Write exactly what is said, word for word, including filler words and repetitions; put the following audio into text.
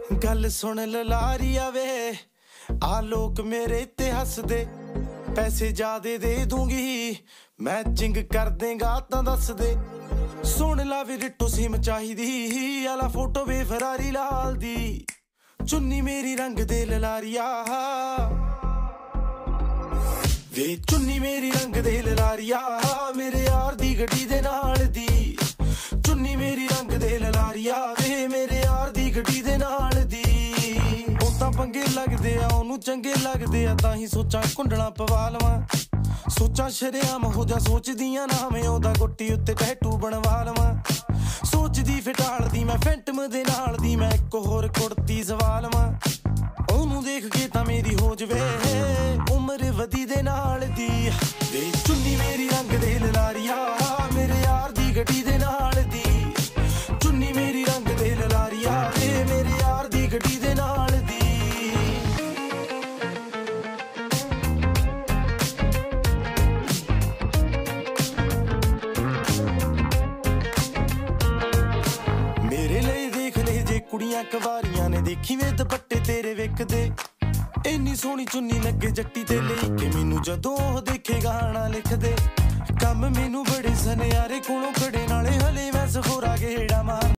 गल सुन ललारिया वे आ लोग मेरे ते हसदे पैसे ज्यादा दे दूंगी मैचिंग कर देगा तां दस दे सुन ला वे रिट्टो सिम चाहिदी आला फोटो वे फरारी लाल दी चुन्नी मेरी रंग दे ललारिया वे चुन्नी मेरी रंग दे ललारिया मेरे यार दी गड्डी दे नाल दी चुन्नी मेरी रंग दे ललारिया वे मेरे यार दी गड्डी दे नाल दी ओ तां पंगे लगदे आ ओनू चंगे लगदे आ तां ही सोचां कुंडला पवा लवां सोचां शरेआम हो जा सोचदियां ना मैं ओदा गोटी उत्ते टैटू बनवा लवां सोचदी फिटाल दी मैं फैंटम दे नाल दी मैं इक होर कुड़ती सवा लवां ओनू देख के तां मेरी हो जवे उम्र वधी दे नाल दी वे चुन्नी मेरी रंग दे ललारिया मेरे यार दी गड्डी दे नाल दी चुन्नी मेरी रंग दे ललारिया वे मेरे यार दी गड्डी दे नाल दी मेरे लिए देख ले जे कुड़ियां कवारियां ने देखी वे दुपट्टे तेरे विकदे इन्नी सोहनी चुन्नी लगे जट्टी ते लेके मैनू जदों देखे गाना लिख दे कम मैनू बड़े सनियारे कोलों खड़े नाले हले मैं सफोरा गेड़ा मार